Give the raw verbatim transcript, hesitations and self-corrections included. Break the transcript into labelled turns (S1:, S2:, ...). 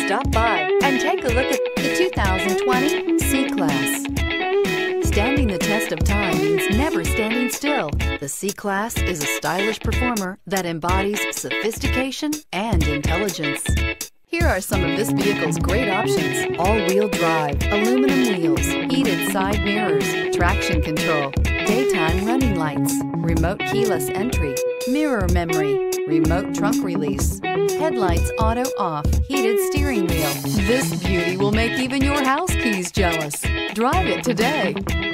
S1: Stop by and take a look at the two thousand twenty C-Class. Standing the test of time means never standing still. The C-Class is a stylish performer that embodies sophistication and intelligence. Here are some of this vehicle's great options: all-wheel drive, aluminum wheels, heated side mirrors, traction control, daytime running lights, remote keyless entry, mirror memory, remote trunk release, headlights auto off, heated steering wheel. This beauty will make even your house keys jealous. Drive it today.